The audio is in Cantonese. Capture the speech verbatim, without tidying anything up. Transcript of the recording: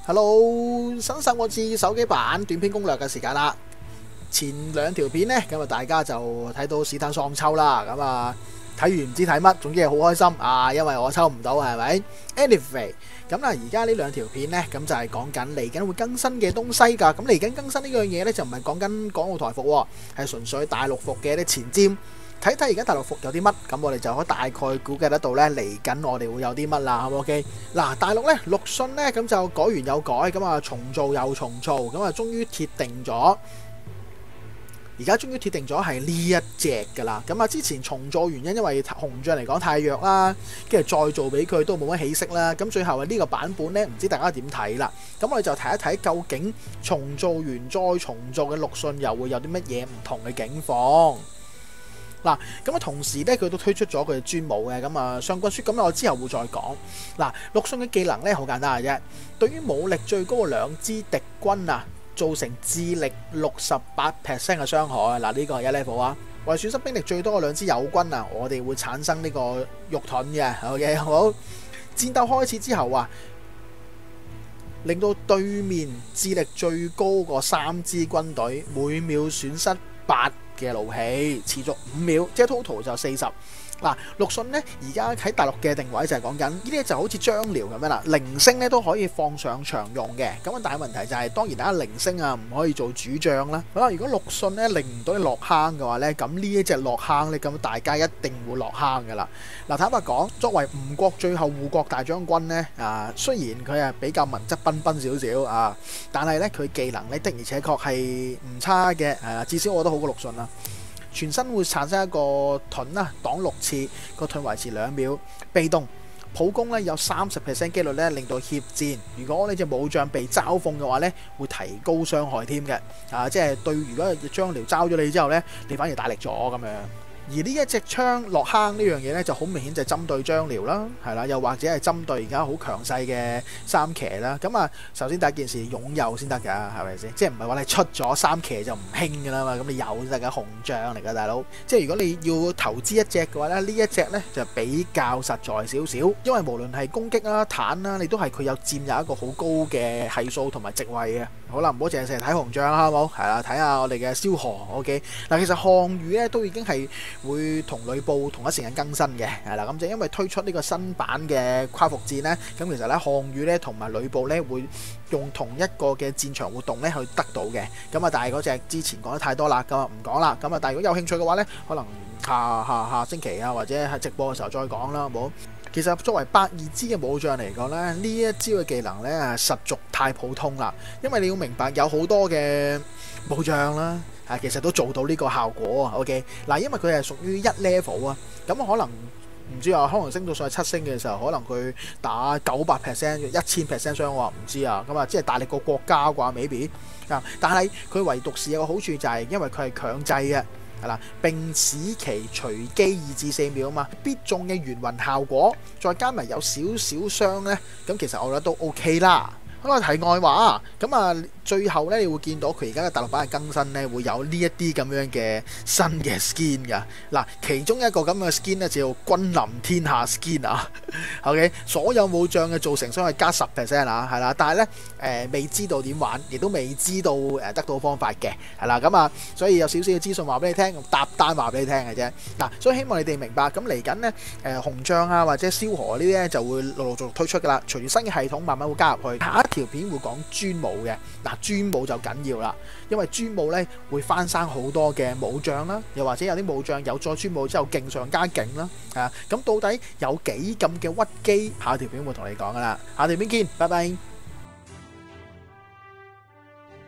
Hello，新手我知手機版短片攻略嘅時間啦。前兩條片呢，咁啊大家就睇到史坦喪抽啦。咁啊睇完唔知睇乜，總之係好開心啊，因為我抽唔到係咪 ？Anyway， 咁啦，而家呢兩條片呢，咁就係講緊嚟緊會更新嘅東西㗎。咁嚟緊更新呢樣嘢呢，就唔係講緊港澳台服喎，係純粹大陸服嘅啲前瞻。睇睇而家大陸服有啲乜，咁我哋就可以大概估計得到呢，嚟緊我哋會有啲乜啦，好唔好 OK？嗱，大陸呢，陸遜呢，咁就改完又改，咁啊重做又重做，咁啊終於鐵定咗，而家終於鐵定咗係呢一隻㗎啦。咁啊之前重做原因因為紅將嚟講太弱啦，跟住再做俾佢都冇乜起色啦。咁最後啊呢個版本呢，唔知大家點睇啦？咁我哋就睇一睇究竟重做完再重做嘅陸遜又會有啲乜嘢唔同嘅境況。嗱，咁啊同時咧，佢都推出咗佢嘅專武嘅，咁啊上軍書，咁我之後會再講。嗱，陸遜嘅技能咧好簡單嘅啫，對於武力最高嘅兩支敵軍啊，造成智力六十八 percent 嘅傷害。嗱，呢個係一 level 啊。為損失兵力最多嘅兩支友軍啊，我哋會產生呢個肉盾嘅。OK， 好。戰鬥開始之後啊，令到對面智力最高嗰三支軍隊每秒損失八嘅怒氣，持續五秒，即係 total 就四十。嗱，陸遜呢而家喺大陸嘅定位就係講緊呢啲就好似張遼咁樣啦，零星咧都可以放上場用嘅。咁啊，但係問題就係、是、當然啦，零星啊唔可以做主將啦。好啦，如果陸遜咧令唔到你落坑嘅話咧，咁呢一隻落坑咧，咁大家一定會落坑噶啦。嗱，坦白講，作為吳國最後護國大將軍咧，啊雖然佢係比較文質彬彬少少啊，但係咧佢技能咧的而且確係唔差嘅，係啊，至少我覺得好過陸遜啦。全身會產生一個盾啦，擋六次，個盾維持兩秒。被動普攻咧有三十 percent 機率咧令到協戰。如果呢隻武將被嘲諷嘅話咧，會提高傷害添嘅。啊，即係對，如果張遼嘲咗你之後咧，你反而大力咗咁樣。而呢一隻槍落坑呢樣嘢咧，就好明顯就係針對張遼啦，係啦，又或者係針對而家好強勢嘅三騎啦。咁啊，首先第一件事擁有先得㗎，係咪先？即係唔係話你出咗三騎就唔興㗎啦嘛？咁你有先得㗎，紅將嚟㗎，大佬。即係如果你要投資一隻嘅話咧，呢一隻咧就比較實在少少，因為無論係攻擊啦、坦啦，你都係佢有佔有一個好高嘅係數同埋席位嘅。好啦，唔好淨係成日睇紅將啦，好冇？係啦，睇下我哋嘅蕭何 ，OK。嗱，其實項羽咧都已經係會同呂布同一時間更新嘅，係啦，咁就因為推出呢個新版嘅跨服戰呢，咁其實咧項羽咧同埋呂布咧會用同一個嘅戰場活動咧去得到嘅，咁啊但係嗰隻之前講得太多啦，咁啊唔講啦，咁啊但係如果有興趣嘅話咧，可能下下下星期啊或者喺直播嘅時候再講啦，好冇？其實作為百二支嘅武將嚟講咧，呢一招嘅技能咧實屬太普通啦，因為你要明白有好多嘅武將啦。啊，其實都做到呢個效果啊 ，OK 嗱，因為佢係屬於一 level 啊，咁可能唔知啊，可能升到上去七星嘅時候，可能佢打九百 percent、一千 percent 傷，我話唔知啊，咁啊，即係大力個國家啩 maybe 啊，但係佢唯獨是有個好處就係因為佢係強制嘅，係啦，並使其隨機二至四秒啊嘛，必中嘅圓暈效果，再加埋有少少傷咧，咁其實我覺得都 OK 啦。好啦，題外話咁啊，最後咧，你會見到佢而家嘅大陸版嘅更新咧，會有呢一啲咁樣嘅新嘅 skin 㗎。嗱，其中一個咁嘅 skin 咧，就叫君臨天下 skin 啊。OK， 所有武將嘅造成傷害加十 percent 啊，係啦。但係咧，誒、呃、未知道點玩，亦都未知道誒得到方法嘅，係啦。咁啊，所以有少少嘅資訊話俾你聽，用搭單話俾你聽嘅啫。嗱，所以希望你哋明白。咁嚟緊咧，誒紅將啊或者蕭何呢啲咧就會陸陸續續推出㗎啦。隨住新嘅系統慢慢會加入去，下一條片會講專武嘅。嗱，專武就緊要啦，因為專武咧會翻生好多嘅武將啦，又或者有啲武將有咗專武之後勁上加勁啦，啊，咁到底有幾咁嘅屈機？下條片會同你講噶啦，下條片見，拜拜。